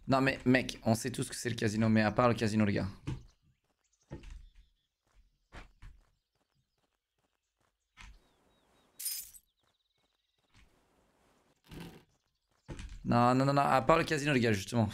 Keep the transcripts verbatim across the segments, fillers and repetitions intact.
Non mais mec, on sait tous que c'est le casino, mais à part le casino les gars. Non, non, non, non, à part le casino les gars, justement.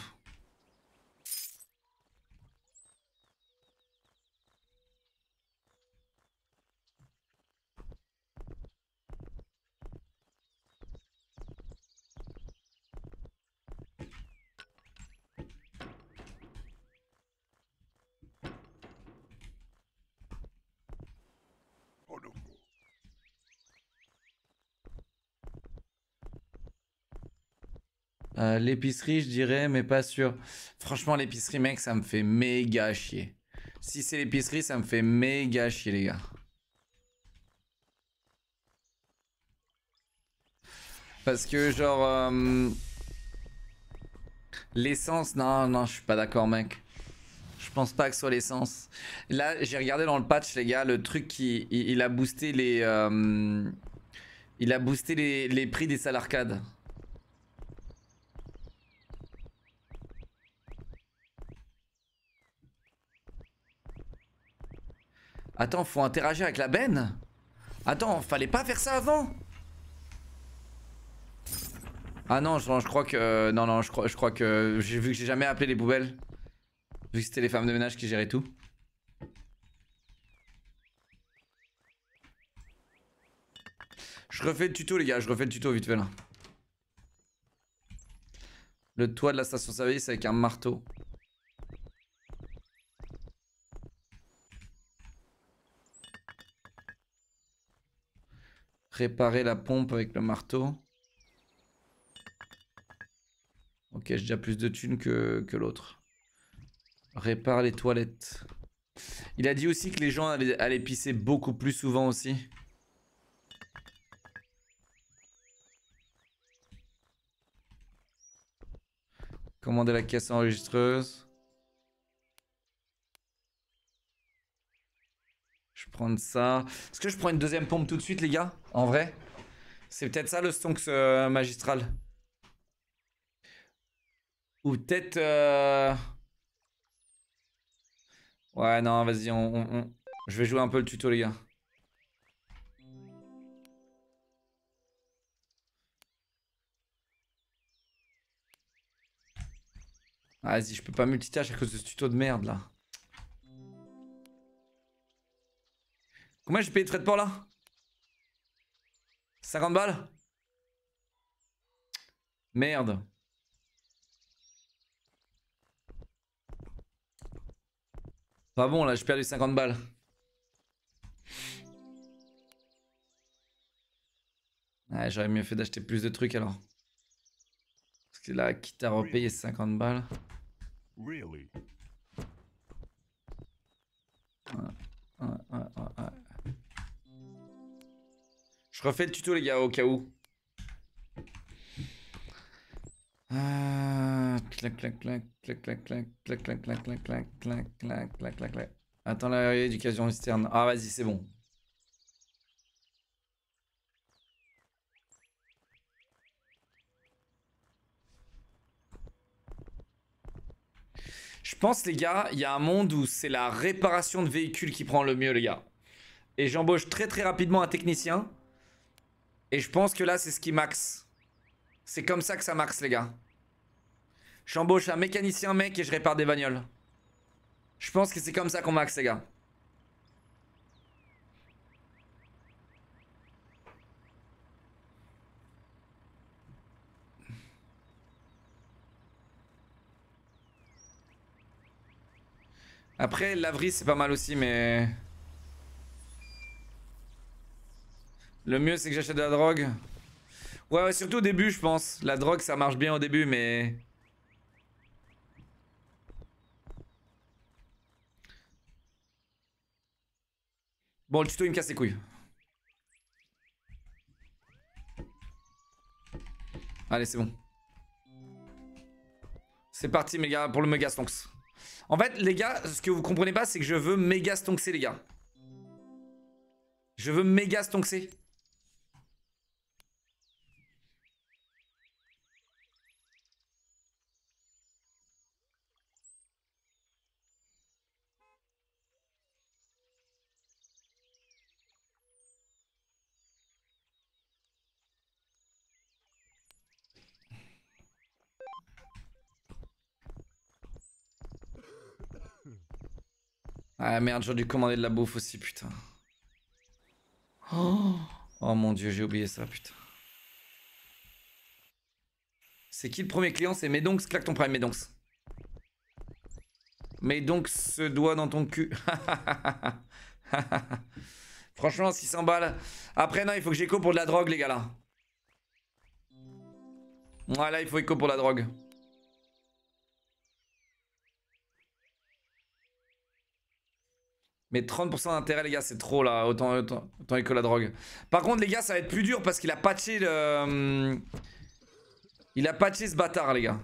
Euh, l'épicerie, je dirais, mais pas sûr. Franchement, l'épicerie, mec, ça me fait méga chier. Si c'est l'épicerie, ça me fait méga chier, les gars. Parce que, genre, euh, l'essence, non, non, je suis pas d'accord, mec. Je pense pas que ce soit l'essence. Là, j'ai regardé dans le patch, les gars, le truc qui, il, il a boosté les, euh, il a boosté les, les prix des salles arcades. Attends, faut interagir avec la benne. Attends, fallait pas faire ça avant. Ah non, je, je crois que... Non, non, je crois, je crois que... J'ai vu que j'ai jamais appelé les poubelles. Vu que c'était les femmes de ménage qui géraient tout. Je refais le tuto, les gars. Je refais le tuto vite fait, là. Le toit de la station-service avec un marteau. Réparer la pompe avec le marteau. Ok, j'ai déjà plus de thunes que, que l'autre. Répare les toilettes. Il a dit aussi que les gens allaient, allaient pisser beaucoup plus souvent aussi. Commander la caisse enregistreuse. Je prends ça. Est-ce que je prends une deuxième pompe tout de suite, les gars? En vrai? C'est peut-être ça le stonks euh, magistral. Ou peut-être... Euh... Ouais, non, vas-y, on, on, on... je vais jouer un peu le tuto, les gars. Ah, vas-y, je peux pas multitâche à cause de ce tuto de merde, là. Combien j'ai payé de frais de port, là? cinquante balles? Merde. Pas bon, là, j'ai perdu cinquante balles. Ouais, j'aurais mieux fait d'acheter plus de trucs, alors. Parce que là, quitte à repayer cinquante balles... Really? Ouais, ouais, ouais, ouais, ouais. Je refais le tuto, les gars, au cas où. Ah, clac, clac, clac, clac, clac, clac, clac, clac, clac, clac, clac, clac, clac, clac, clac, clac. Attends, la éducation externe. Ah, vas-y, c'est bon. Je pense, les gars, il y a un monde où c'est la réparation de véhicules qui prend le mieux, les gars. Et j'embauche très très rapidement un technicien. Et je pense que là, c'est ce qui max. C'est comme ça que ça max, les gars. J'embauche un mécanicien, mec, et je répare des bagnoles. Je pense que c'est comme ça qu'on max, les gars. Après, laverie, c'est pas mal aussi, mais... Le mieux, c'est que j'achète de la drogue. Ouais, ouais, surtout au début, je pense. La drogue, ça marche bien au début, mais... Bon, le tuto, il me casse les couilles. Allez, c'est bon. C'est parti, mes gars, pour le méga stonks. En fait, les gars, ce que vous comprenez pas, c'est que je veux méga stonkser, les gars. Je veux méga stonkser. Ah merde, j'aurais dû commander de la bouffe aussi, putain. Oh, oh mon dieu, j'ai oublié ça, putain. C'est qui le premier client? C'est Medonx, claque ton prime, Medonx. Medonx se doigt dans ton cul. Franchement, six cents balles. Après, non, il faut que j'éco pour de la drogue, les gars, là. Voilà, il faut éco pour la drogue. Mais trente pour cent d'intérêt, les gars, c'est trop, là. Autant, autant, autant éco la drogue. Par contre, les gars, ça va être plus dur parce qu'il a patché le... Il a patché ce bâtard, les gars.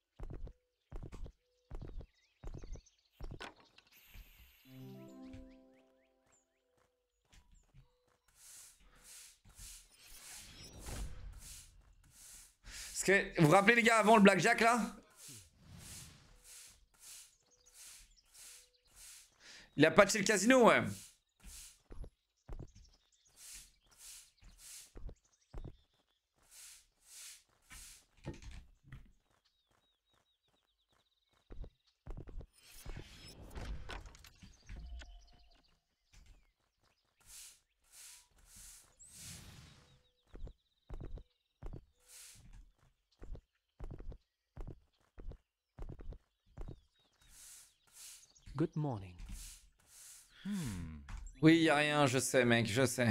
Parce que, vous vous rappelez, les gars, avant le blackjack, là? Il a patché le casino, ouais. Good morning. Hmm. Oui, y a rien, je sais, mec, je sais.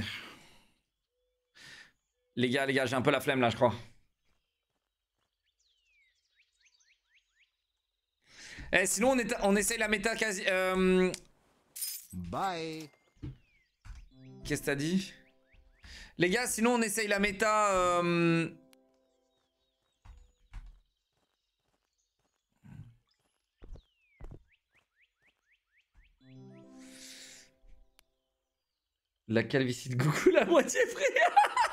Les gars, les gars, j'ai un peu la flemme, là, je crois. Eh, sinon, on, est, on essaye la méta quasi... Euh... Bye. Qu'est-ce que t'as dit? Les gars, sinon, on essaye la méta... Euh... La calvitie de Goku, la moitié, frère.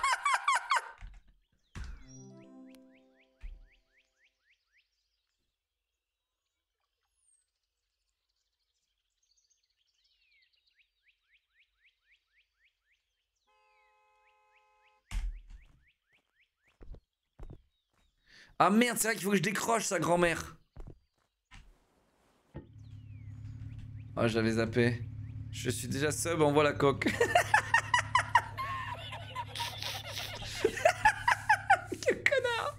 Ah merde, c'est vrai qu'il faut que je décroche sa grand-mère. Ah, j'avais zappé. Je suis déjà sub, envoie la coque. Quel connard.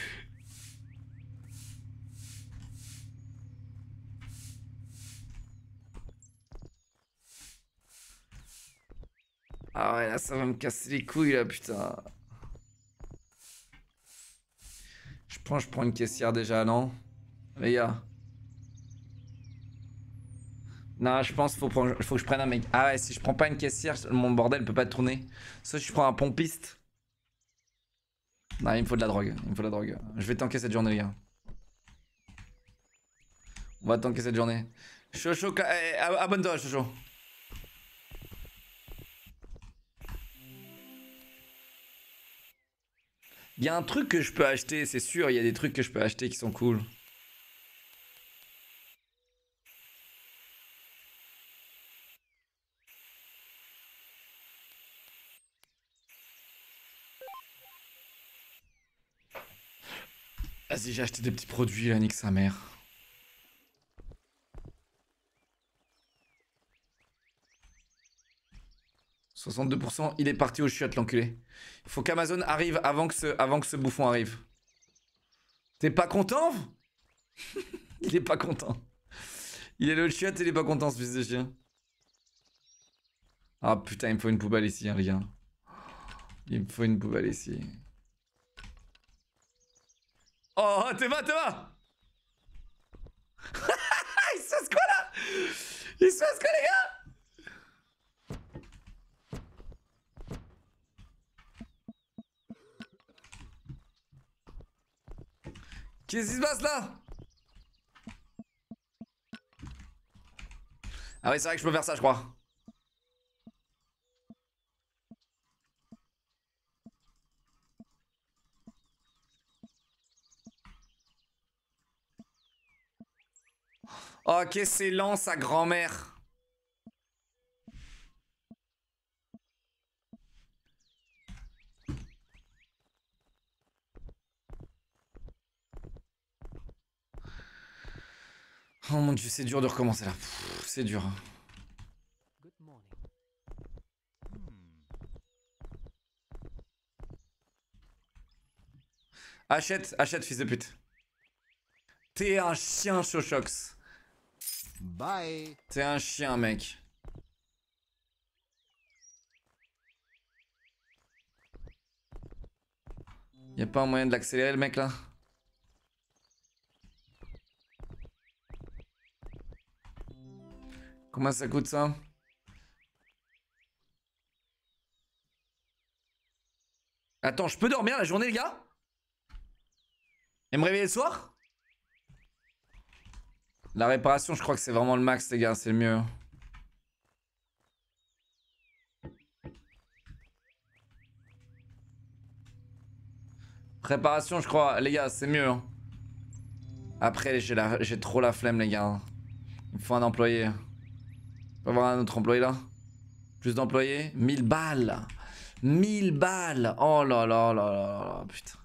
Ah ouais, là, ça va me casser les couilles, là, putain. Je prends, je prends une caissière déjà, non? Les gars. Non, je pense qu'il faut, prendre- faut que je prenne un mec. Ah ouais, si je prends pas une caissière, mon bordel peut pas tourner. Soit je prends un pompiste. Non, il me faut de la drogue. Il me faut de la drogue. Je vais tanker cette journée, les gars. On va tanker cette journée. Chocho, eh, abonne-toi, Chocho. Il y a un truc que je peux acheter, c'est sûr. Il y a des trucs que je peux acheter qui sont cool. Vas-y, j'ai acheté des petits produits, là, nique sa mère. soixante-deux pour cent, il est parti au chiottes, l'enculé. Il faut qu'Amazon arrive avant que, ce, avant que ce bouffon arrive. T'es pas content? Il est pas content. Il est le chiotte, il est pas content, ce fils de chien. Ah putain, il me faut une poubelle ici, hein, les gars. Il me faut une poubelle ici. Oh, t'es va, t'es va. Il se passe quoi là? Il se passe quoi, les gars? Qu'est-ce qui se passe là? Ah ouais, c'est vrai que je peux faire ça, je crois. Ok, c'est lent, sa grand-mère. Oh mon dieu, c'est dur de recommencer là. C'est dur. Achète, achète, fils de pute. T'es un chien, Chochox. Bye. T'es un chien, mec. Y'a pas un moyen de l'accélérer, le mec, là? Combien ça coûte, ça? Attends, je peux dormir la journée, les gars? Et me réveiller le soir? La réparation, je crois que c'est vraiment le max, les gars, c'est le mieux. Réparation, je crois, les gars, c'est mieux. Hein. Après, j'ai la... j'ai trop la flemme, les gars. Il me faut un employé. On peut avoir un autre employé là? Plus d'employés? mille balles! mille balles! Oh là là là là là, putain.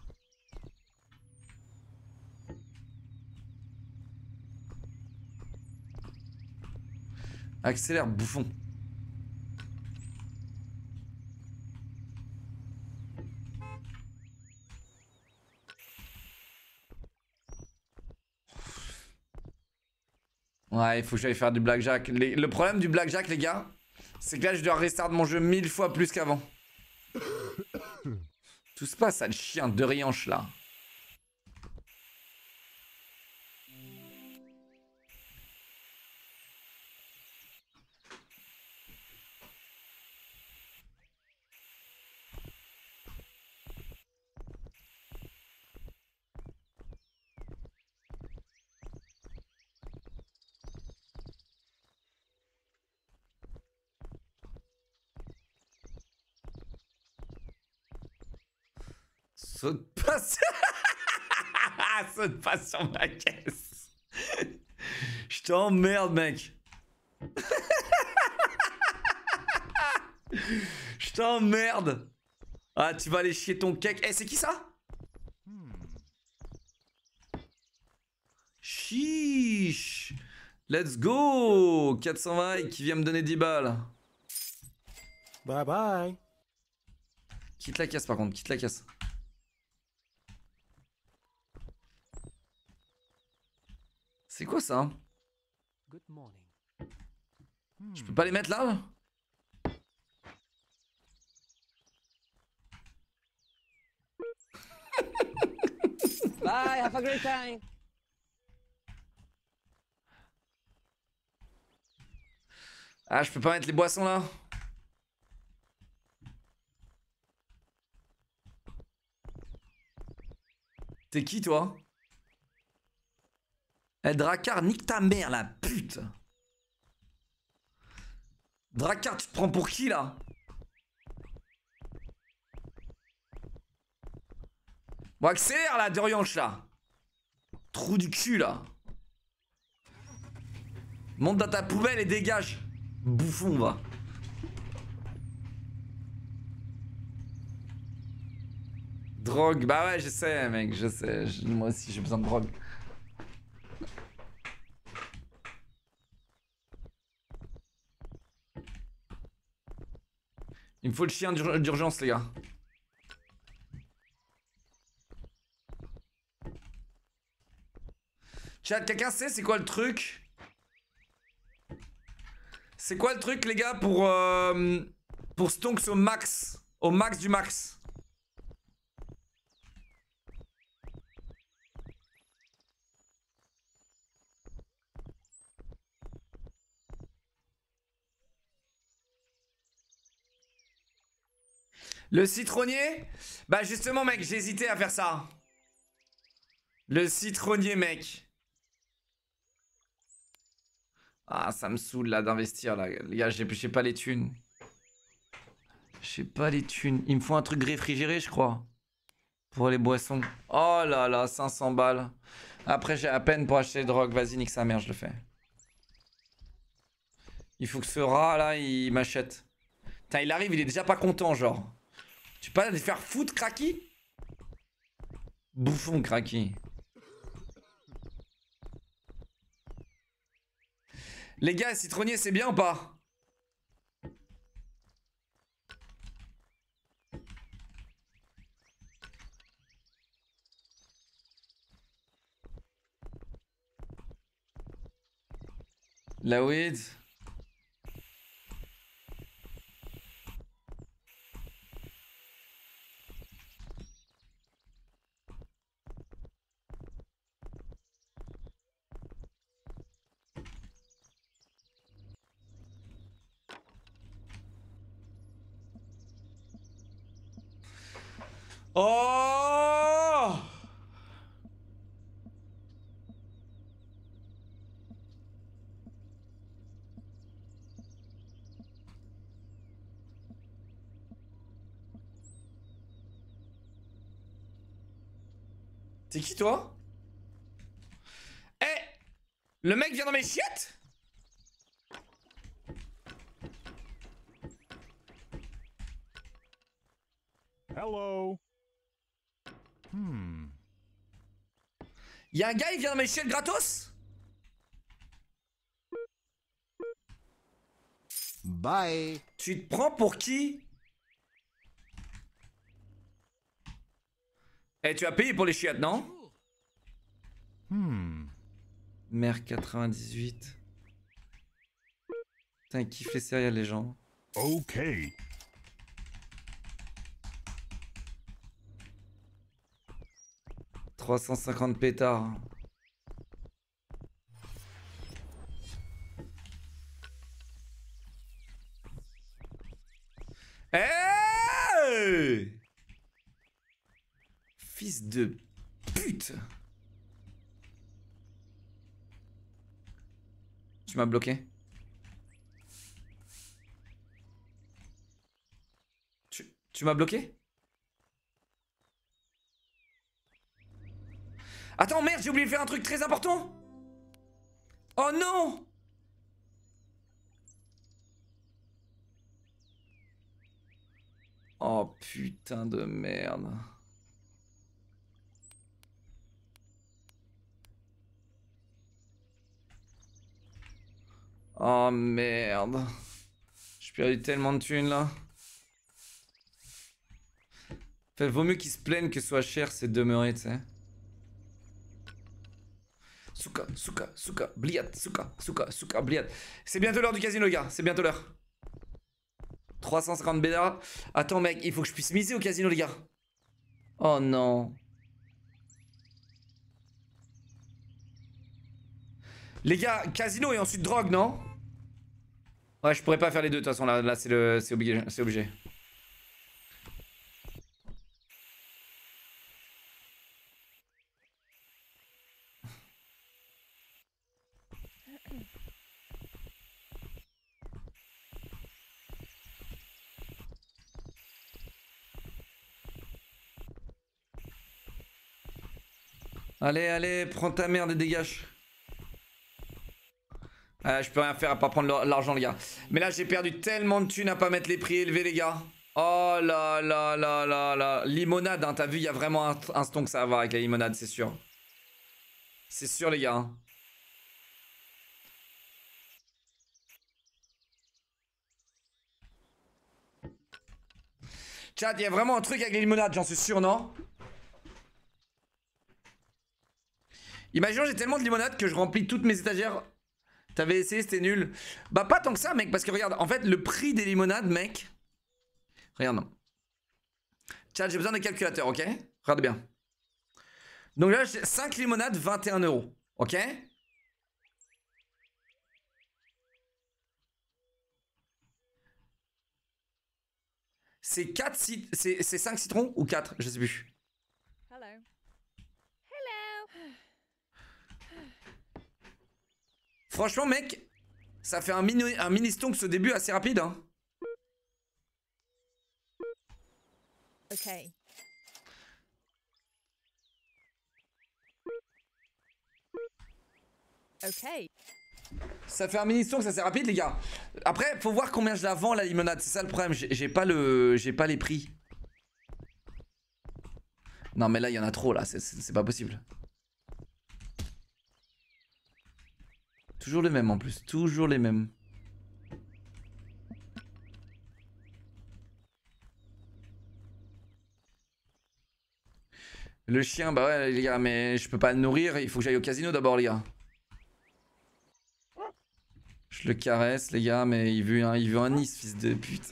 Accélère, bouffon. Ouais, il faut que j'aille faire du blackjack. Les... Le problème du blackjack, les gars, c'est que là, je dois restart mon jeu mille fois plus qu'avant. Tout se passe, sale chien de rianche, là. Saute pas sur... Saute pas sur ma caisse. Je t'emmerde, mec. Je t'emmerde. Ah, tu vas aller chier ton cake. Eh, c'est qui ça? Chiche. Let's go. quatre cent vingt qui vient me donner dix balles. Bye bye. Quitte la caisse par contre, quitte la caisse. C'est quoi ça? Good morning. Je peux pas les mettre là? Bye, have a great time. Ah, je peux pas mettre les boissons là? T'es qui toi? Eh, Drakkar, nique ta mère la pute! Drakkar, tu te prends pour qui là? Bon, accélère là, de rianche là! Trou du cul là! Monte dans ta poubelle et dégage! Bouffon, va! Drogue, bah ouais, je sais, mec, je sais. Je- moi aussi, j'ai besoin de drogue. Il me faut le chien d'ur- d'urgence, les gars. Chat, quelqu'un sait c'est quoi le truc? C'est quoi le truc, les gars, pour euh, pour stonks au max, au max du max? Le citronnier? Bah justement, mec, j'ai hésité à faire ça. Le citronnier, mec. Ah, ça me saoule là d'investir là. Les gars, j'ai j'ai pas les thunes. J'ai pas les thunes. Il me faut un truc réfrigéré, je crois. Pour les boissons. Oh là là, cinq cents balles. Après, j'ai à peine pour acheter des drogues. Vas-y, nique sa mère, je le fais. Il faut que ce rat là, il m'achète. Putain, il arrive, il est déjà pas content, genre. Tu peux pas les faire foutre, Kraki? Bouffon, Kraki. Les gars, citronnier, c'est bien ou pas? La weed. Oh! T'es qui toi? Eh! Le mec vient dans mes chiottes? Hello. Hmm. Y'a un gars, il vient dans mes chiottes gratos? Bye. Tu te prends pour qui? Eh, tu as payé pour les chiottes, non? Hmm. Mère quatre-vingt-dix-huit. Putain, ils kiffent les céréales, les gens. Okay. trois cent cinquante pétards. Hey! Fils de pute. Tu m'as bloqué. Tu, tu m'as bloqué? Attends, merde, j'ai oublié de faire un truc très important. Oh non! Oh putain de merde. Oh merde. J'ai perdu tellement de thunes là. Fait, vaut mieux qu'ils se plaignent que ce soit cher, c'est demeuré, tu sais. Souka, souka, souka, bliat, souka, souka, souka, bliat. C'est bientôt l'heure du casino, les gars, c'est bientôt l'heure. trois cent cinquante bédas. Attends, mec, il faut que je puisse miser au casino, les gars. Oh non. Les gars, casino et ensuite drogue, non? Ouais, je pourrais pas faire les deux, de toute façon, là, là c'est le, c'est obligé, c'est obligé. Allez, allez, prends ta merde et dégage. Ah, je peux rien faire à pas prendre l'argent, les gars. Mais là, j'ai perdu tellement de thunes à pas mettre les prix élevés, les gars. Oh là là là là là. Limonade, hein, t'as vu, il y a vraiment un, un ston que ça va avoir avec la limonade, c'est sûr. C'est sûr, les gars. Hein. Chat, il y a vraiment un truc avec les limonades, j'en suis sûr, non? Imaginons, j'ai tellement de limonade que je remplis toutes mes étagères. T'avais essayé, c'était nul. Bah, pas tant que ça, mec, parce que regarde, en fait, le prix des limonades, mec. Regarde. Chat, j'ai besoin d'un calculateur, ok? Regarde bien. Donc là, j'ai cinq limonades, vingt et un euros, ok? C'est quatre cit c'est cinq citrons ou quatre? Je sais plus. Hello. Hello. Franchement, mec, ça fait un mini, un mini stonks au début assez rapide, hein. Ok. Ok. Ça fait un mini stonks assez rapide, les gars. Après, faut voir combien je la vends, la limonade. C'est ça le problème. J'ai pas le, j'ai pas les prix. Non, mais là, il y en a trop, là. C'est pas possible. Toujours les mêmes en plus, toujours les mêmes. Le chien, bah ouais les gars, mais je peux pas le nourrir, il faut que j'aille au casino d'abord les gars. Je le caresse, les gars, mais il veut un, il veut un Nice, fils de pute.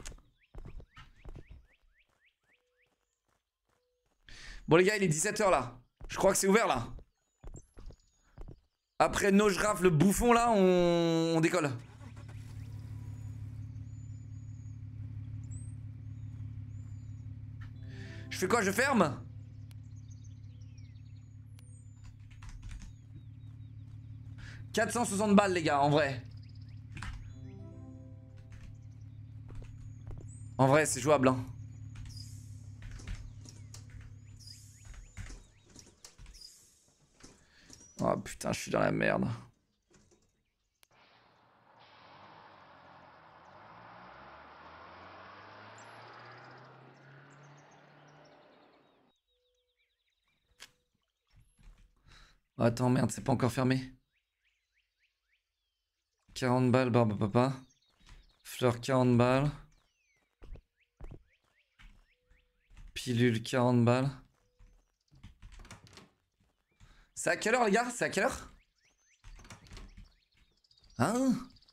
Bon, les gars, il est dix-sept heures là. Je crois que c'est ouvert là. Après Nojraf, le bouffon là, on, on décolle. Je fais quoi? Je ferme? quatre cent soixante balles, les gars, en vrai. En vrai, c'est jouable, hein. Oh putain, je suis dans la merde. Oh, attends, merde, c'est pas encore fermé. quarante balles, barbe papa. Fleur, quarante balles. Pilule, quarante balles. C'est à quelle heure, les gars? C'est à quelle heure? Hein?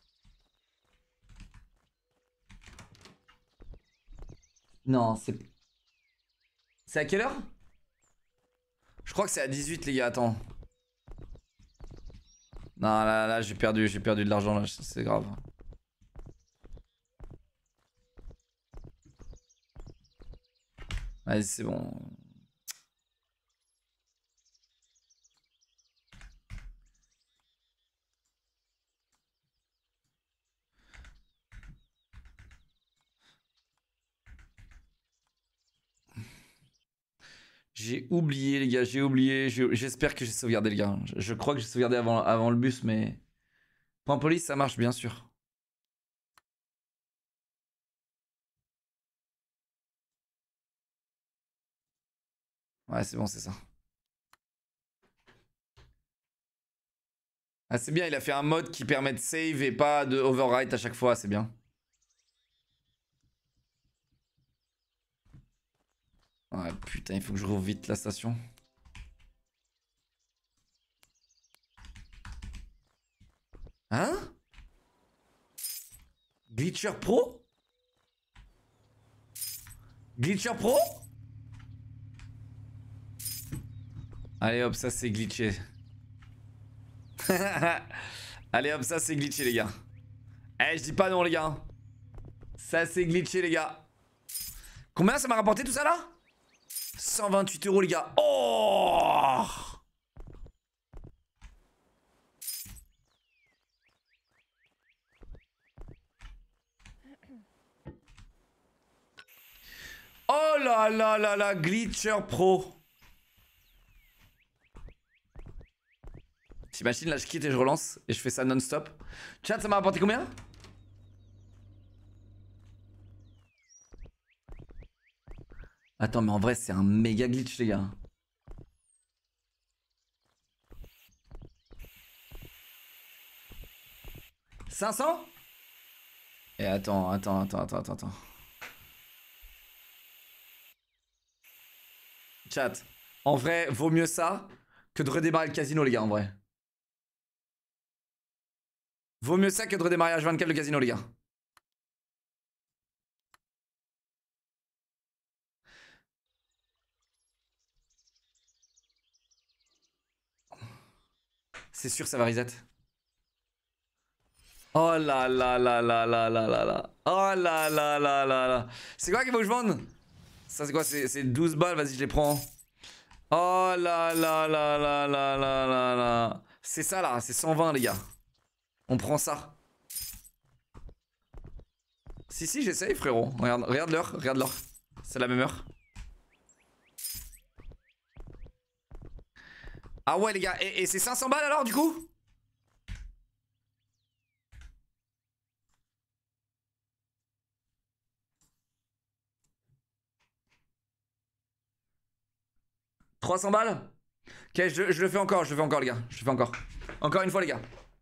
Non, c'est... C'est à quelle heure? Je crois que c'est à dix-huit, les gars, attends. Non, là, là, j'ai perdu, j'ai perdu de l'argent, là, c'est grave. Vas-y, c'est bon. J'ai oublié, les gars, j'ai oublié. J'espère que j'ai sauvegardé, les gars. Je, je crois que j'ai sauvegardé avant, avant le bus, mais... Point police, ça marche, bien sûr. Ouais, c'est bon, c'est ça. Ah, c'est bien, il a fait un mode qui permet de save et pas de overwrite à chaque fois, c'est bien. Ouais, putain, il faut que je rouvre vite la station. Hein? Glitcher Pro? Glitcher Pro? Allez hop, ça c'est glitché. Allez hop, ça c'est glitché, les gars. Eh, je dis pas non, les gars. Ça c'est glitché, les gars. Combien ça m'a rapporté tout ça là? cent vingt-huit euros, les gars. Oh! Oh là là là là, Glitcher Pro. T'imagines, là je quitte et je relance et je fais ça non-stop. Chat, ça m'a rapporté combien? Attends, mais en vrai, c'est un méga glitch, les gars. cinq cents? Et attends, attends, attends, attends, attends, attends. Chat, en vrai, vaut mieux ça que de redémarrer le casino, les gars, en vrai. Vaut mieux ça que de redémarrer H vingt-quatre le casino, les gars. C'est sûr, ça va reset. Oh là là là là là là là là. Oh là là là là là. C'est quoi qu'il faut que je vende? Ça, c'est quoi? C'est douze balles, vas-y, je les prends. Oh là là là là là là là là. C'est ça là, c'est cent vingt, les gars. On prend ça. Si, si, j'essaye, frérot. Regarde, regarde l'heure, regarde l'heure. C'est la même heure. Ah ouais, les gars, et, et c'est cinq cents balles alors, du coup? trois cents balles? Ok, je, je le fais encore, je le fais encore, les gars. Je le fais encore. Encore une fois, les gars.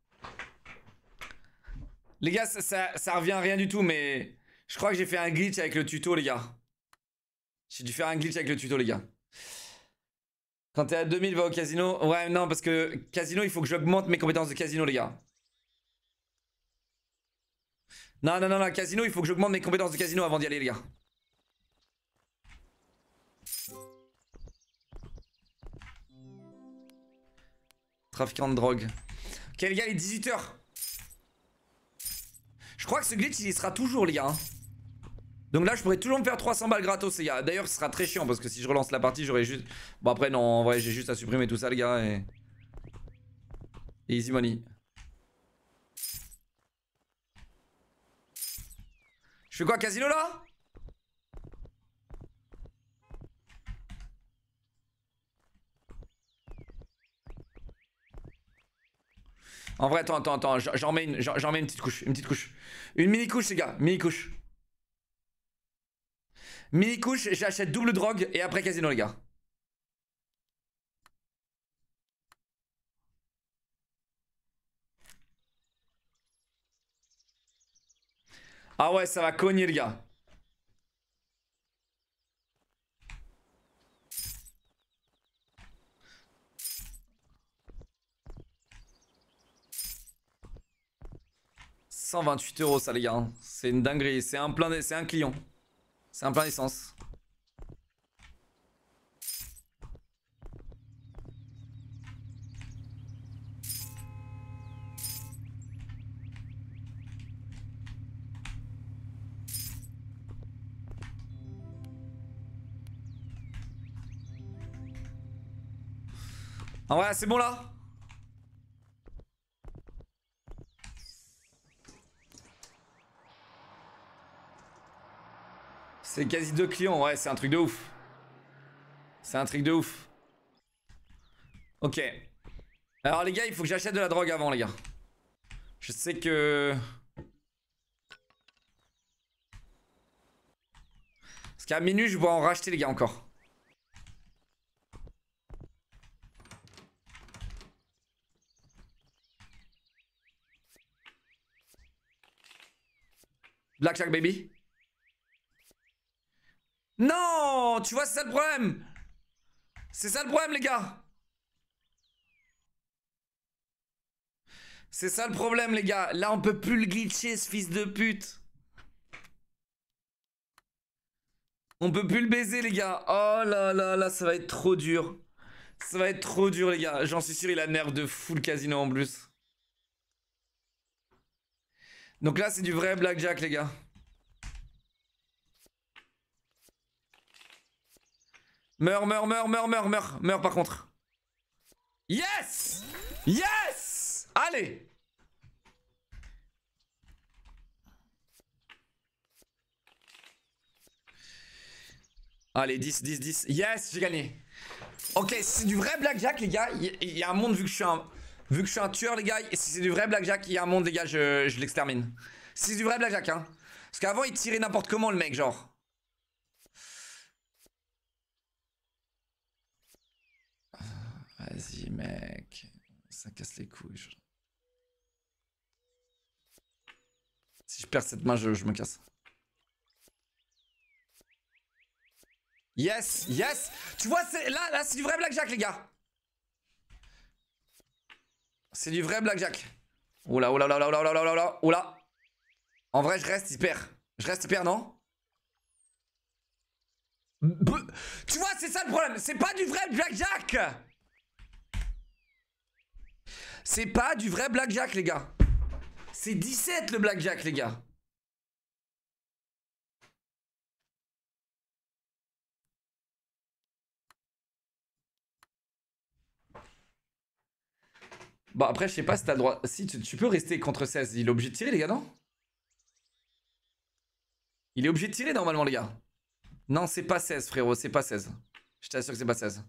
Les gars, ça, ça, ça revient à rien du tout, mais je crois que j'ai fait un glitch avec le tuto, les gars. J'ai dû faire un glitch avec le tuto, les gars. Quand t'es à deux mille, va au casino. Ouais, non, parce que casino, il faut que j'augmente mes compétences de casino, les gars. Non, non, non, non, casino, il faut que j'augmente mes compétences de casino avant d'y aller, les gars. Trafiquant de drogue. Ok, les gars, il est dix-huit heures. Je crois que ce glitch, il y sera toujours, les gars. Hein. Donc là, je pourrais toujours me faire trois cents balles gratos, les gars. D'ailleurs, ce sera très chiant parce que si je relance la partie, j'aurais juste. Bon, après, non, en vrai, j'ai juste à supprimer tout ça, les gars. Et. et easy money. Je fais quoi, casino là? En vrai, attends, attends, attends, j'en mets une, j'en mets une petite couche, une petite couche. Une mini couche, les gars, mini couche. Mini couche, j'achète double drogue et après casino, les gars. Ah ouais, ça va cogner, les gars. cent vingt-huit euros, ça, les gars. C'est une dinguerie. C'est un plein, c'est un client. C'est un plein d'essence. Ah ouais, c'est bon là. C'est quasi deux clients, ouais, c'est un truc de ouf. C'est un truc de ouf. Ok. Alors les gars, il faut que j'achète de la drogue avant, les gars. Je sais que... Parce qu'à minuit, je vais en racheter, les gars, encore. Blackjack, baby. Non, tu vois, c'est ça le problème. C'est ça le problème, les gars. C'est ça le problème, les gars. Là, on peut plus le glitcher, ce fils de pute. On peut plus le baiser, les gars. Oh là là là, ça va être trop dur. Ça va être trop dur, les gars. J'en suis sûr, il a nerf de fou, le casino, en plus. Donc là, c'est du vrai blackjack, les gars. Meurs, meurs, meurs, meurs, meurs, meurs, meurs par contre. Yes! Yes! Allez! Allez, dix, dix, dix. Yes, j'ai gagné. Ok, c'est du vrai blackjack, les gars. Il y, y a un monde, vu que je suis un, vu que je suis un tueur, les gars. Et si c'est du vrai blackjack, il y a un monde, les gars, je, je l'extermine. Si c'est du vrai blackjack, hein. Parce qu'avant, il tirait n'importe comment, le mec, genre. Vas-y, mec. Ça casse les couilles. Je... Si je perds cette main, je, je me casse. Yes, yes. Tu vois, là, là c'est du vrai blackjack, les gars. C'est du vrai blackjack. Oula, oula, oula, oula, oula, oula, oula, oula. En vrai, je reste, il perd. Je reste, il perd, non? B tu vois, c'est ça le problème. C'est pas du vrai blackjack. C'est pas du vrai blackjack, les gars. C'est dix-sept le blackjack, les gars. Bon, après, je sais pas si t'as le droit. Si, tu, tu peux rester contre seize. Il est obligé de tirer, les gars, non? Il est obligé de tirer, normalement, les gars. Non, c'est pas seize, frérot. C'est pas seize. Je t'assure que c'est pas seize.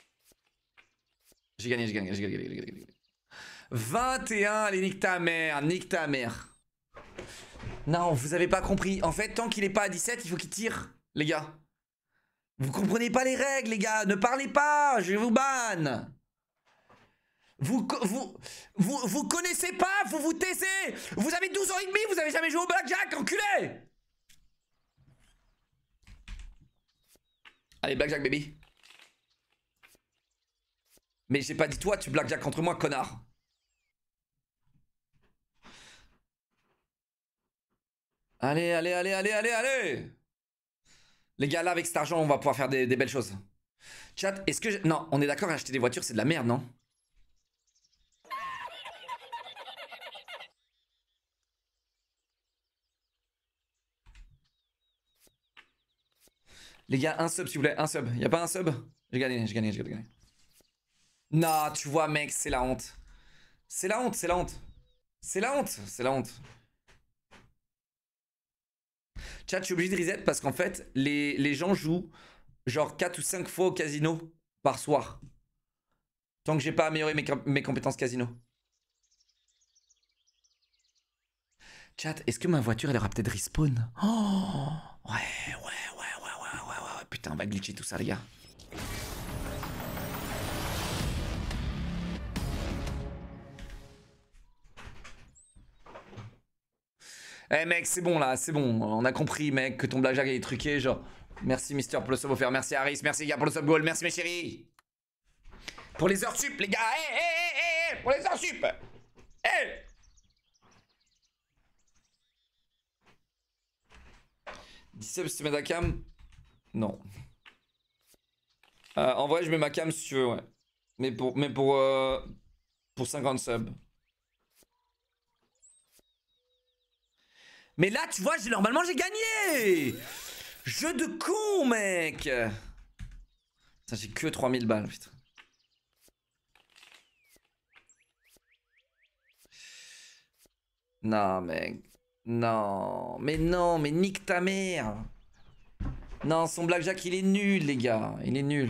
J'ai gagné, j'ai gagné, j'ai gagné, j'ai gagné, j'ai gagné. vingt et un, allez, nique ta mère, nique ta mère. Non, vous avez pas compris. En fait, tant qu'il est pas à dix-sept, il faut qu'il tire, les gars. Vous comprenez pas les règles, les gars. Ne parlez pas, je vous banne. Vous, vous, vous, vous connaissez pas, vous vous taisez. Vous avez douze ans et demi, vous avez jamais joué au blackjack, enculé. Allez, blackjack, baby. Mais j'ai pas dit toi, tu blackjack contre moi, connard. Allez, allez, allez, allez, allez, allez. Les gars, là, avec cet argent, on va pouvoir faire des, des belles choses. Chat, est-ce que... je... Non, on est d'accord, acheter des voitures, c'est de la merde, non? Les gars, un sub, s'il vous plaît, un sub. Y'a pas un sub? J'ai gagné, j'ai gagné, j'ai gagné. Non, tu vois, mec, c'est la honte. C'est la honte, c'est la honte. C'est la honte, c'est la honte. Chat, je suis obligé de reset parce qu'en fait, les, les gens jouent genre quatre ou cinq fois au casino par soir. Tant que j'ai pas amélioré mes, mes compétences casino. Chat, est-ce que ma voiture, elle aura peut-être respawn? Oh, ouais, ouais, ouais, ouais, ouais, ouais, ouais, ouais. Putain, on va glitcher tout ça, les gars. Eh hey, mec, c'est bon là, c'est bon. On a compris, mec, que ton blackjack est truqué. Genre, merci Mister pour le sub offert. Merci Harris, merci les gars pour le sub goal. Merci mes chéris. Pour les heures sup, les gars. Eh, eh, eh, eh, pour les heures sup. Eh. dix subs si tu mets ta cam. Non. Euh, en vrai, je mets ma cam si tu veux, ouais. Mais pour, mais pour, euh, pour cinquante subs. Mais là, tu vois, normalement, j'ai gagné. Jeu de con, mec. Ça, j'ai que trois mille balles, putain. Non, mec. Non. Mais non, mais nique ta mère. Non, son blackjack, il est nul, les gars. Il est nul.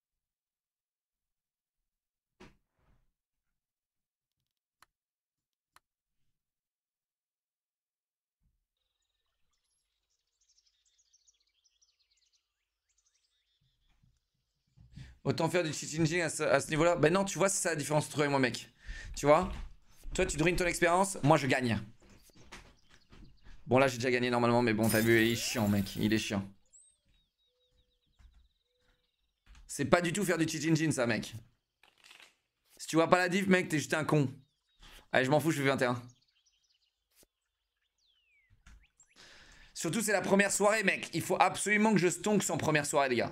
Autant faire du cheat engine à ce, à ce niveau-là. Ben non, tu vois, c'est ça la différence entre toi et moi, mec. Tu vois? Toi, tu drines ton expérience, moi, je gagne. Bon, là, j'ai déjà gagné normalement, mais bon, t'as vu, il est chiant, mec. Il est chiant. C'est pas du tout faire du cheat engine, ça, mec. Si tu vois pas la diff, mec, t'es juste un con. Allez, je m'en fous, je fais vingt et un. Surtout, c'est la première soirée, mec. Il faut absolument que je stonks en première soirée, les gars.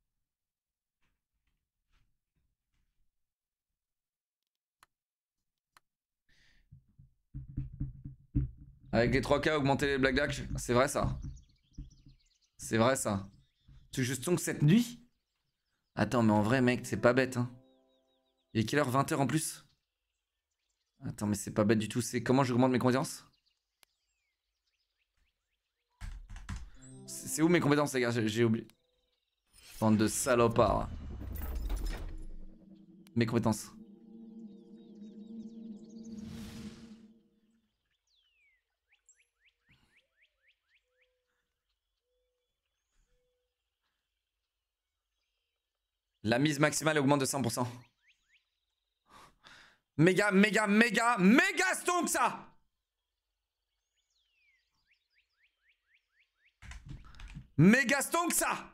Avec les trois K, augmenter les blackjacks, c'est vrai ça. C'est vrai ça. Tu veux que je stonk cette nuit? Attends, mais en vrai, mec, c'est pas bête, hein. Il est quelle heure? vingt heures en plus? Attends, mais c'est pas bête du tout. C'est comment j'augmente mes compétences? C'est où mes compétences, les gars? J'ai oublié. Bande de salopards. Mes compétences. La mise maximale augmente de cent pour cent. Méga, méga, méga, méga stonk ça! Méga stonk ça!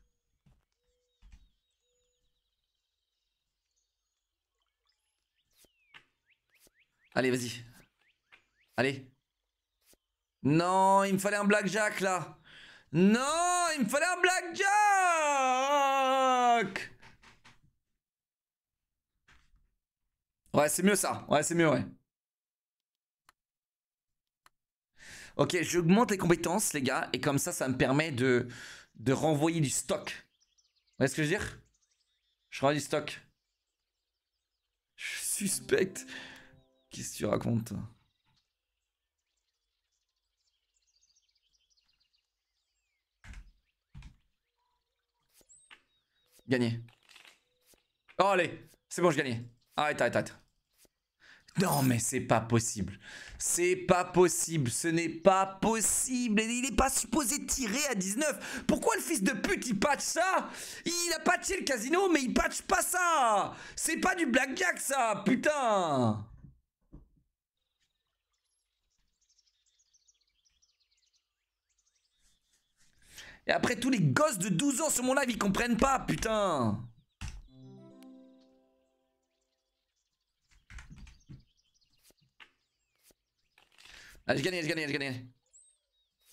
Allez, vas-y. Allez. Non, il me fallait un blackjack là. Non, il me fallait un blackjack! Ouais, c'est mieux ça. Ouais, c'est mieux, ouais. Ok, j'augmente les compétences, les gars, et comme ça, ça me permet de, de renvoyer du stock. Vous voyez ce que je veux dire? Je renvoie du stock. Je suspecte. Qu'est-ce que tu racontes, toi? Gagné. Oh, allez. C'est bon, je gagnais. Arrête, arrête, arrête. Non, mais c'est pas possible. C'est pas possible. Ce n'est pas possible. Il est pas supposé tirer à dix-neuf. Pourquoi le fils de pute, il patch ça? Il a patché le casino, mais il patch pas ça. C'est pas du blackjack, ça. Putain. Et après, tous les gosses de douze ans sur mon live, ils comprennent pas, putain. Allez, j'ai gagné, j'ai gagné, j'ai gagné.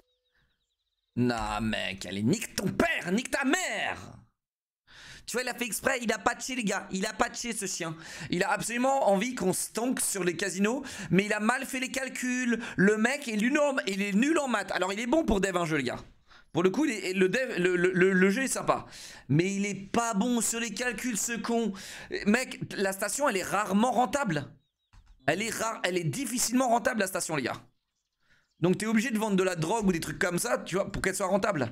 Non, mec, allez, nique ton père, nique ta mère. Tu vois, il a fait exprès, il a patché, les gars. Il a patché, ce chien. Il a absolument envie qu'on stonk sur les casinos, mais il a mal fait les calculs. Le mec est nul en, il est nul en maths. Alors, il est bon pour dev un jeu, les gars. Pour le coup, il est, le, dev, le, le, le, le jeu est sympa. Mais il est pas bon sur les calculs, ce con. Mec, la station, elle est rarement rentable. Elle est rare, elle est difficilement rentable, la station, les gars. Donc, t'es obligé de vendre de la drogue ou des trucs comme ça, tu vois, pour qu'elle soit rentable.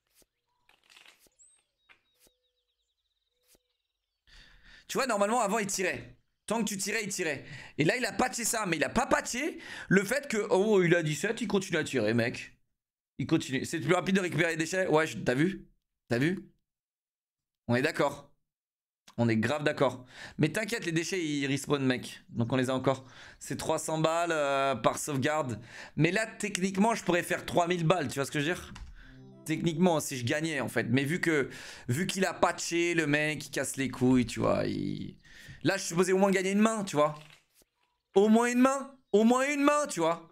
Tu vois, normalement, avant, il tirait. Tant que tu tirais, il tirait. Et là, il a patché ça. Mais il a pas patché le fait que... Oh, il a dix-sept, il continue à tirer, mec. Il continue. C'est plus rapide de récupérer les déchets. Ouais, t'as vu? T'as vu? On est d'accord. On est grave d'accord. Mais t'inquiète, les déchets, ils respawnent, mec. Donc on les a encore. C'est trois cents balles euh, par sauvegarde. Mais là, techniquement, je pourrais faire trois mille balles. Tu vois ce que je veux dire? Techniquement, si je gagnais, en fait. Mais vu que vu qu'il a patché, le mec, il casse les couilles, tu vois. Il... Là, je suis supposé au moins gagner une main, tu vois. Au moins une main. Au moins une main, tu vois.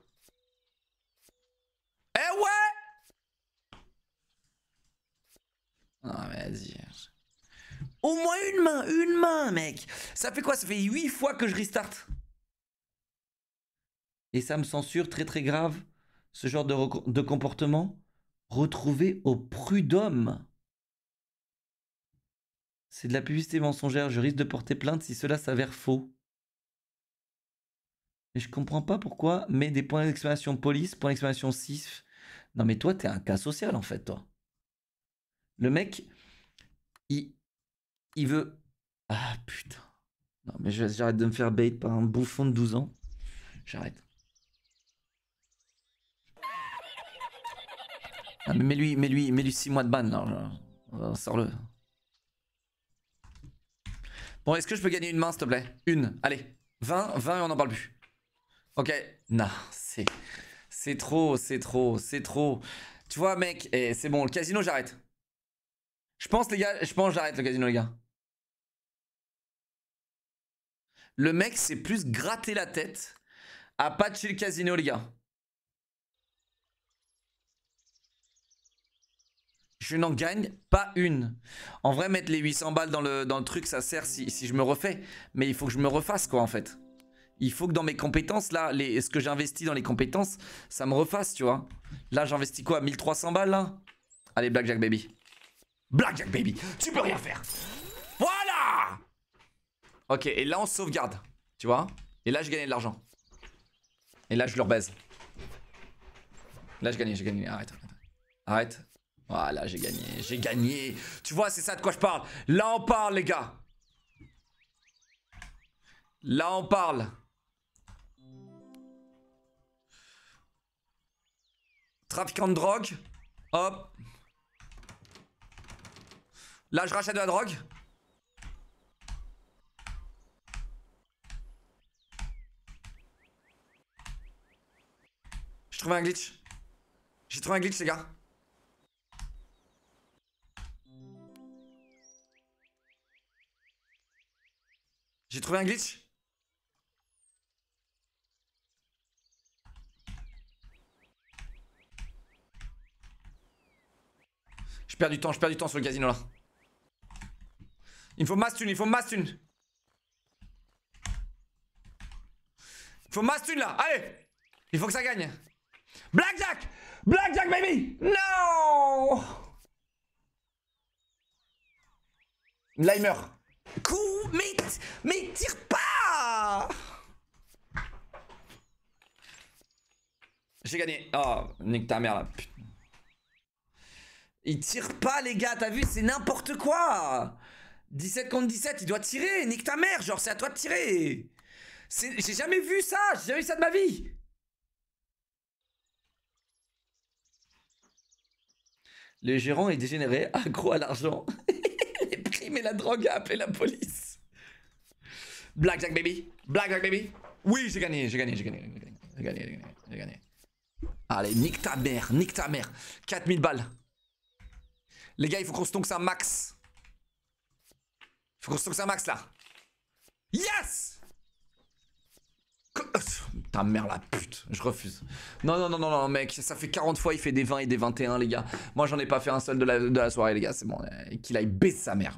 Eh ouais! Ah, vas-y. Au moins une main, une main, mec. Ça fait quoi? Ça fait huit fois que je restart. Et ça me censure très très grave. Ce genre de, de comportement. Retrouvé au prud'homme. C'est de la publicité mensongère. Je risque de porter plainte si cela s'avère faux. Et je comprends pas pourquoi. Mais des points d'exclamation police, points d'exclamation six. Non mais toi, t'es un cas social en fait, toi. Le mec, il... Il veut... Ah putain. Non mais j'arrête de me faire bait par un bouffon de douze ans. J'arrête. Ah mais mets-lui mets -lui, mets -lui six mois de ban là. là. Sors-le. Bon, est-ce que je peux gagner une main s'il te plaît? Une. Allez. vingt, vingt et on n'en parle plus. Ok. Non, c'est... C'est trop, c'est trop, c'est trop. Tu vois mec, eh, c'est bon, le casino j'arrête. Je pense les gars, je pense j'arrête le casino les gars. Le mec s'est plus gratté la tête à patcher le casino, les gars. Je n'en gagne pas une. En vrai, mettre les huit cents balles dans le, dans le truc, ça sert si, si je me refais. Mais il faut que je me refasse, quoi, en fait. Il faut que dans mes compétences, là, les, ce que j'investis dans les compétences, ça me refasse, tu vois. Là, j'investis quoi? mille trois cents balles, là? Allez, Blackjack Baby. Blackjack Baby, tu peux rien faire. Voilà! Ok, et là on sauvegarde, tu vois. Et là j'ai gagné de l'argent. Et là je leur baise. Là j'ai gagné, j'ai gagné, arrête, arrête. Arrête. Voilà, j'ai gagné, j'ai gagné. Tu vois, c'est ça de quoi je parle. Là on parle les gars. Là on parle. Trafiquant de drogue. Hop. Là je rachète de la drogue. J'ai trouvé un glitch. J'ai trouvé un glitch les gars. J'ai trouvé un glitch. Je perds du temps, je perds du temps sur le casino là. Il me faut masse thune, il faut masse thune. Il faut masse thune là, allez. Il faut que ça gagne. Blackjack! Blackjack baby! Non! Là il meurt. Coup, mais, mais tire pas! J'ai gagné. Oh, nique ta mère là, putain. Il tire pas les gars, t'as vu, c'est n'importe quoi. dix-sept contre dix-sept, il doit tirer, nique ta mère, genre c'est à toi de tirer. J'ai jamais vu ça, j'ai jamais vu ça de ma vie. Le gérant est dégénéré, accro à l'argent. Les primes et la drogue a appelé la police. Blackjack baby, Blackjack baby. Oui, j'ai gagné, j'ai gagné, j'ai gagné, j'ai gagné, j'ai gagné, j'ai gagné, j'ai gagné. Allez, nique ta mère, nique ta mère. quatre mille balles. Les gars, il faut qu'on stonk ça max. Il faut qu'on stonk ça max là. Yes! Ta mère la pute, je refuse. Non, non, non, non, non, mec, ça fait quarante fois, il fait des vingt et des vingt et un, les gars. Moi, j'en ai pas fait un seul de la, de la soirée, les gars, c'est bon. euh, Qu'il aille baiser sa mère.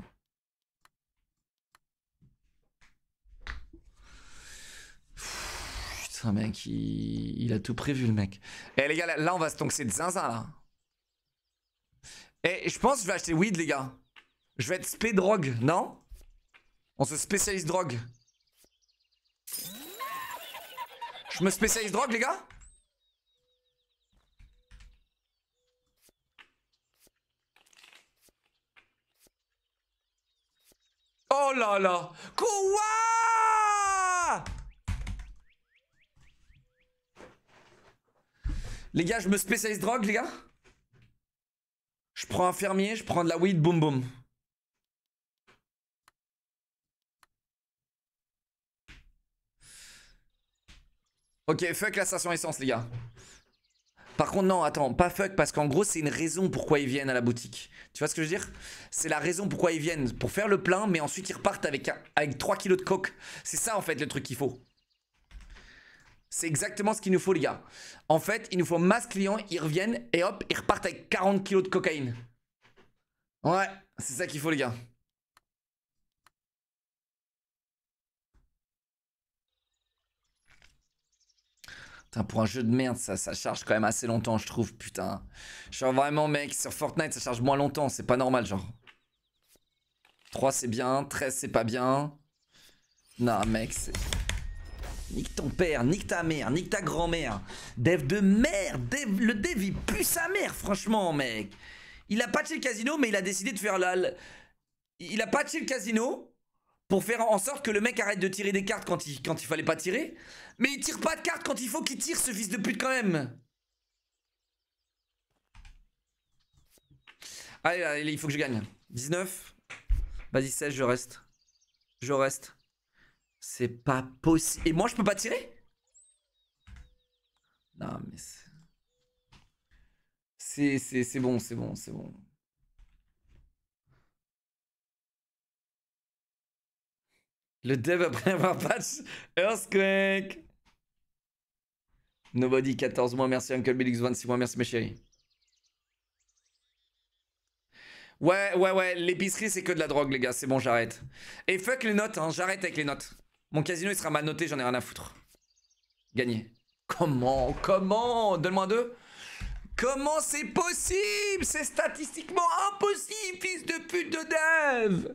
Putain, mec, il... il a tout prévu, le mec. Eh, les gars, là, là on va se tonxer de zinzin, là. Eh, je pense que je vais acheter weed, les gars. Je vais être spé drogue, non? On se spécialise drogue. Je me spécialise drogue, les gars? Oh là là! Quoi? Les gars, je me spécialise drogue, les gars? Je prends un fermier, je prends de la weed, boum boum. Ok, fuck la station essence, les gars. Par contre, non, attends, pas fuck, parce qu'en gros, c'est une raison pourquoi ils viennent à la boutique. Tu vois ce que je veux dire? C'est la raison pourquoi ils viennent, pour faire le plein, mais ensuite ils repartent avec, un, avec trois kilos de coke. C'est ça, en fait, le truc qu'il faut. C'est exactement ce qu'il nous faut, les gars. En fait, il nous faut masse client, ils reviennent, et hop, ils repartent avec quarante kilos de cocaïne. Ouais, c'est ça qu'il faut, les gars. Putain, pour un jeu de merde, ça, ça charge quand même assez longtemps, je trouve, putain. Genre vraiment, mec, sur Fortnite, ça charge moins longtemps, c'est pas normal, genre. trois, c'est bien, treize, c'est pas bien. Non, mec, c'est... Nique ton père, nique ta mère, nique ta grand-mère. Dev de merde, Dev, le Dev, il pue sa mère, franchement, mec. Il a patché le casino, mais il a décidé de faire la... Il a patché le casino... pour faire en sorte que le mec arrête de tirer des cartes quand il, quand il fallait pas tirer. Mais il tire pas de cartes quand il faut qu'il tire, ce fils de pute, quand même. Allez, allez, il faut que je gagne. dix-neuf. Vas-y, seize, je reste. Je reste. C'est pas possible. Et moi, je peux pas tirer? Non, mais c'est... C'est c'est bon, c'est bon, c'est bon. Le dev après avoir patch Earthquake. Nobody quatorze mois, merci Uncle Billix vingt-six mois, merci mes chéris. Ouais, ouais, ouais, l'épicerie c'est que de la drogue les gars, c'est bon j'arrête. Et fuck les notes, hein, j'arrête avec les notes. Mon casino il sera mal noté, j'en ai rien à foutre. Gagné. Comment? Comment? Donne-moi deux. Comment c'est possible? C'est statistiquement impossible, fils de pute de dev.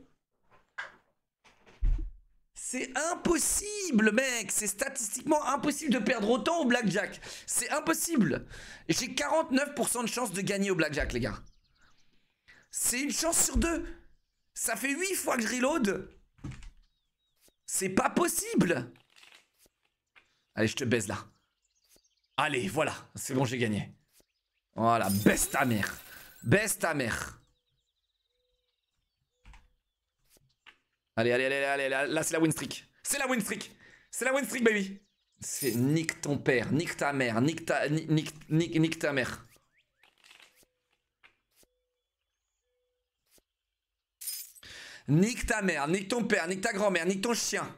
C'est impossible, mec. C'est statistiquement impossible de perdre autant au blackjack. C'est impossible. J'ai quarante-neuf pour cent de chance de gagner au blackjack, les gars. C'est une chance sur deux. Ça fait huit fois que je reload. C'est pas possible. Allez, je te baise là. Allez, voilà. C'est bon, j'ai gagné. Voilà, baisse ta mère. Baisse ta mère. Allez, allez, allez, allez, là, là c'est la win streak. C'est la win streak. C'est la win streak, baby. C'est nique ton père, nique ta mère, nique ta, nique, nique, nique, nique ta mère. Nique ta mère, nique ton père, nique ta grand-mère, nique ton chien.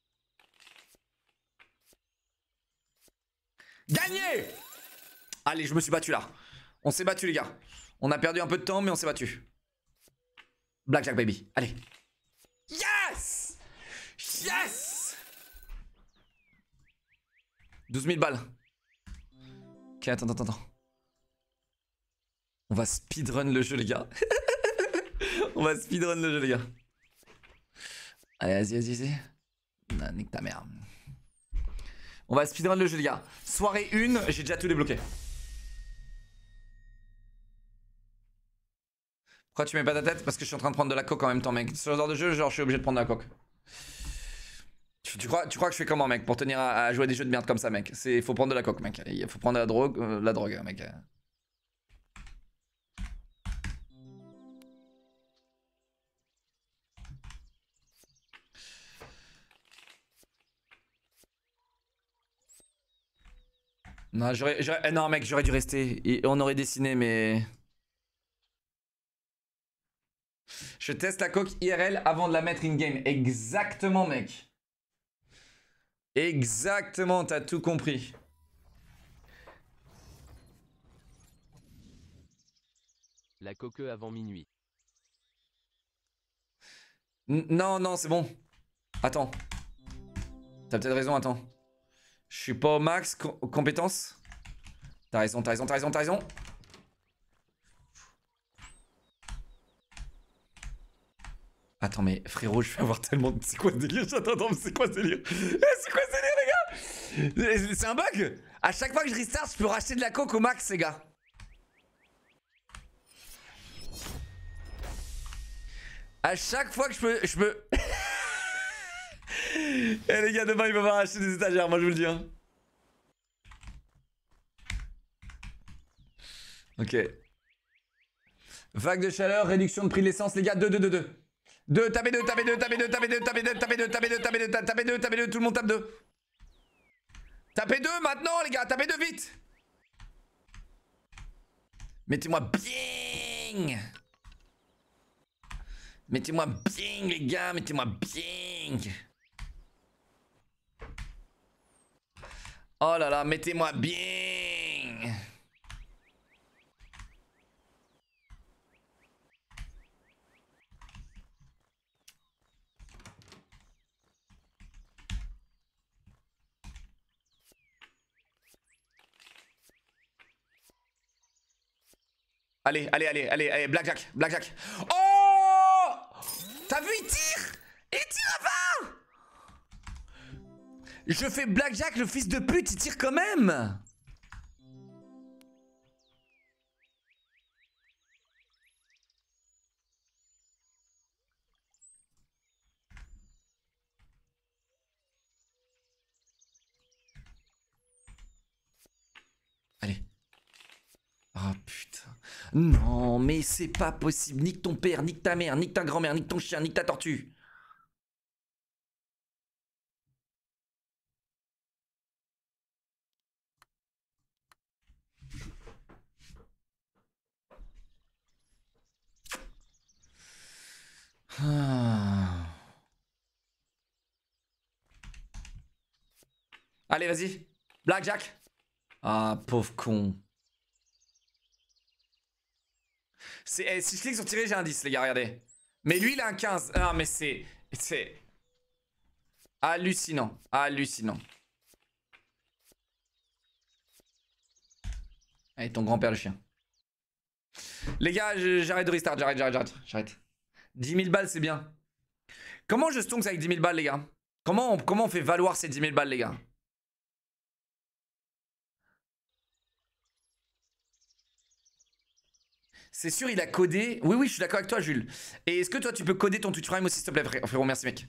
Gagné! Allez, je me suis battu là. On s'est battu, les gars. On a perdu un peu de temps, mais on s'est battu. Blackjack, baby. Allez. Yes! Yes! douze mille balles. Ok, attends, attends, attends. On va speedrun le jeu, les gars. On va speedrun le jeu, les gars. Allez, vas-y, vas-y, vas-y. Non, nique ta mère. On va speedrun le jeu, les gars. Soirée un, j'ai déjà tout débloqué. Pourquoi tu mets pas ta tête? Parce que je suis en train de prendre de la coke en même temps, mec. Sur ce genre de jeu, genre, je suis obligé de prendre de la coke. Tu, tu, crois, tu crois que je fais comment, mec, pour tenir à, à jouer à des jeux de merde comme ça, mec? Il faut prendre de la coke, mec. Il faut prendre de la drogue, euh, la drogue, mec. Non, j'aurais, eh, non, mec, j'aurais dû rester. Et on aurait dessiné, mais... Je teste la coque I R L avant de la mettre in-game. Exactement, mec. Exactement, t'as tout compris. La coque avant minuit. N non, non, c'est bon. Attends. T'as peut-être raison, attends. Je suis pas au max co compétences. T'as raison, t'as raison, t'as raison, t'as raison. Attends, mais frérot, je vais avoir tellement de... C'est quoi ce délire? Attends, attends, mais c'est quoi ce délire? Eh, c'est quoi ce délire, les gars? C'est un bug. À chaque fois que je restart, je peux racheter de la coke au max, les gars. À chaque fois que je peux... Je peux... Eh les gars, demain il va falloir acheter des étagères, moi je vous le dis hein. Ok. Vague de chaleur, réduction de prix de l'essence, les gars, deux, deux, deux, deux. deux, tapez deux, tapez deux, tapez deux, tapez deux, tapez deux, tapez deux, tapez deux, tapez deux, tapez deux, tapez deux, tout le monde tape deux. Tapez deux maintenant les gars, tapez deux vite. Mettez-moi bien. Mettez-moi bien les gars, mettez-moi bien. Oh là là, mettez-moi bien. Allez, allez, allez, allez, allez, Blackjack, Blackjack. Oh! T'as vu, il tire! Il tire à part! Je fais Blackjack, le fils de pute, il tire quand même! Allez. Oh putain. Non, mais c'est pas possible. Nique ton père, nique ta mère, nique ta grand-mère, nique ton chien, nique ta tortue. Ah. Allez, vas-y. Blackjack. Ah, pauvre con. Eh, si je clique sur tirer, j'ai un dix, les gars, regardez. Mais lui, il a un quinze. Non, mais c'est... C'est... hallucinant. Hallucinant. Allez, ton grand-père le chien. Les gars, j'arrête de restart. J'arrête, j'arrête, j'arrête. J'arrête. dix mille balles, c'est bien. Comment je stonks avec dix mille balles, les gars? Comment on, comment on fait valoir ces dix mille balles, les gars? C'est sûr, il a codé. Oui, oui, je suis d'accord avec toi, Jules. Et est-ce que toi, tu peux coder ton Twitch Prime aussi, s'il te plaît, frérot? Merci, mec.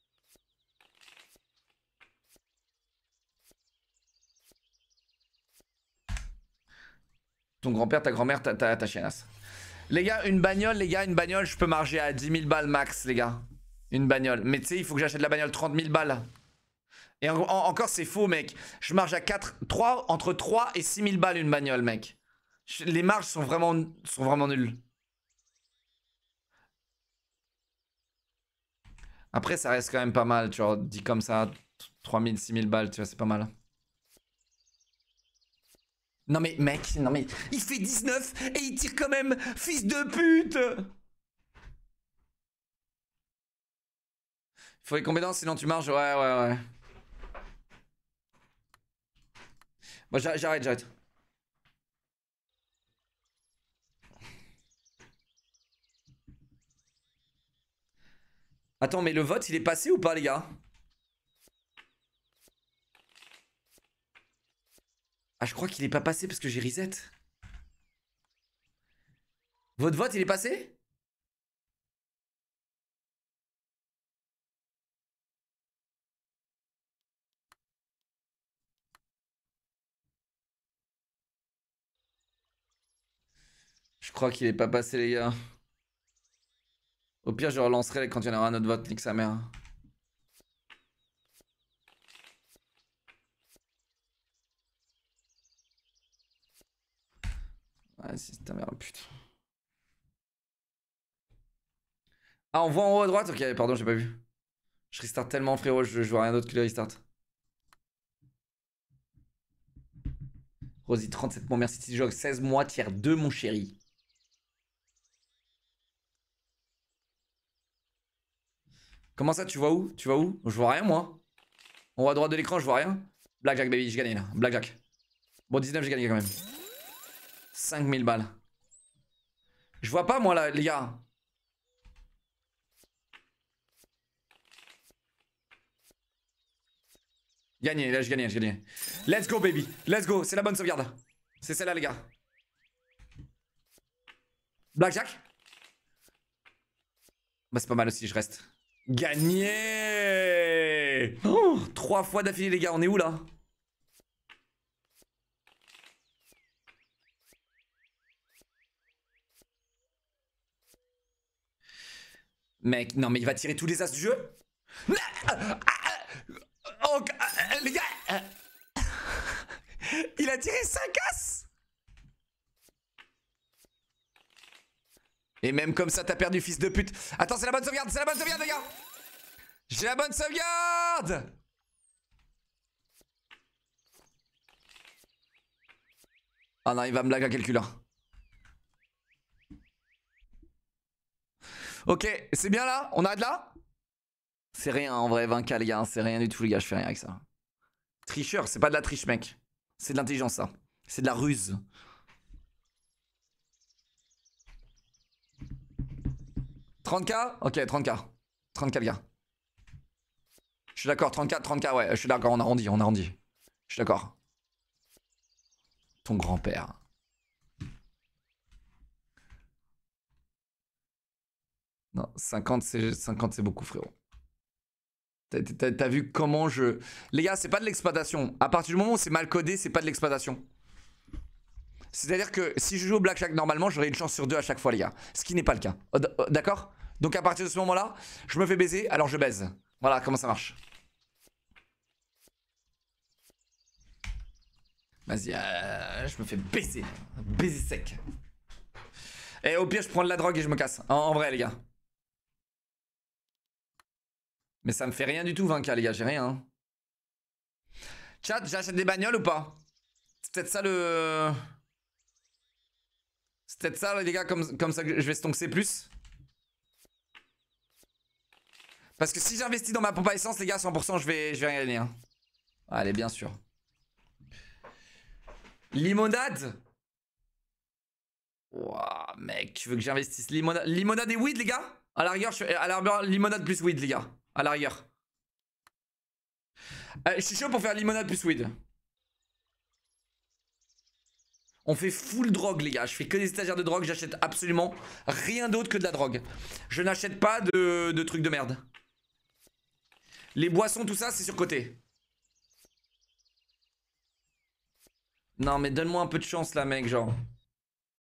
Ton grand-père, ta grand-mère, ta, ta, ta chiennasse. Les gars, une bagnole, les gars, une bagnole, je peux marger à dix mille balles max, les gars. Une bagnole. Mais tu sais, il faut que j'achète la bagnole trente mille balles. Et en, en, encore, c'est faux, mec. Je marge à quatre, trois, entre trois et six mille balles une bagnole, mec. Je, les marges sont vraiment, sont vraiment nulles. Après, ça reste quand même pas mal, tu vois. Dit comme ça, trois mille, six mille balles, tu vois, c'est pas mal. Non mais, mec, non mais, il fait dix-neuf et il tire quand même, fils de pute! Il faut les compétences, sinon tu marches, ouais, ouais, ouais. Bon, j'arrête, j'arrête. Attends, mais le vote, il est passé ou pas, les gars? Ah, je crois qu'il est pas passé parce que j'ai reset. Votre vote, il est passé? Je crois qu'il est pas passé, les gars. Au pire, je relancerai quand il y en aura un autre vote, nique sa mère. Ouais, c'est ta mère, putain. Ah, on voit en haut à droite? Ok, pardon, j'ai pas vu. Je restart tellement, frérot, je, je vois rien d'autre que le restart. Rosie, trente-sept mois, merci T-Jog, seize mois, tiers deux, mon chéri. Comment ça, tu vois où? Tu vois où? Je vois rien, moi. On voit à droite de l'écran, je vois rien. Blackjack, baby, j'ai gagné là. Blackjack. Bon, dix-neuf, j'ai gagné quand même. cinq mille balles. Je vois pas, moi, là, les gars. Gagné, là, j'ai gagné, j'ai gagné. Let's go, baby. Let's go. C'est la bonne sauvegarde. C'est celle-là, les gars. Blackjack. Bah, c'est pas mal aussi, je reste. Gagné. Oh, trois fois d'affilée, les gars. On est où, là? Mec, non, mais il va tirer tous les as du jeu. Oh, les gars. Il a tiré cinq as. Et même comme ça, t'as perdu, fils de pute. Attends, c'est la bonne sauvegarde, c'est la bonne sauvegarde, les gars. J'ai la bonne sauvegarde. Ah non, il va me lag à calcul. Ok, c'est bien là? On arrête là? C'est rien en vrai, vingt K les gars, c'est rien du tout les gars, je fais rien avec ça. Tricheur, c'est pas de la triche mec. C'est de l'intelligence ça. C'est de la ruse. trente K? Ok, trente K. trente K les gars. Je suis d'accord, trente K, trente K, ouais, je suis d'accord, on arrondit, on arrondit. Je suis d'accord. Ton grand-père. Non, cinquante c'est beaucoup frérot. T'as vu comment je... Les gars, c'est pas de l'exploitation. À partir du moment où c'est mal codé, c'est pas de l'exploitation. C'est-à-dire que si je joue au blackjack normalement, j'aurais une chance sur deux à chaque fois les gars. Ce qui n'est pas le cas. D'accord? Donc à partir de ce moment-là, je me fais baiser, alors je baise. Voilà comment ça marche. Vas-y, euh, je me fais baiser. Baiser sec. Et au pire, je prends de la drogue et je me casse. En, en vrai les gars. Mais ça me fait rien du tout vingt K les gars, j'ai rien. Chat, j'achète des bagnoles ou pas? C'est peut-être ça le... C'est peut-être ça les gars, comme, comme ça que je vais stonxer plus. Parce que si j'investis dans ma pompe à essence les gars, cent pour cent je vais, je vais rien gagner. Hein. Allez, bien sûr. Limonade. Wouah mec, tu veux que j'investisse limonade... Limonade et weed les gars? À la rigueur, je... à la rigueur, limonade plus weed les gars. À la rigueur. Euh, je suis chaud pour faire limonade plus weed. On fait full drogue les gars. Je fais que des stagiaires de drogue. J'achète absolument rien d'autre que de la drogue. Je n'achète pas de, de trucs de merde. Les boissons, tout ça, c'est surcoté. Non mais donne-moi un peu de chance là mec, genre.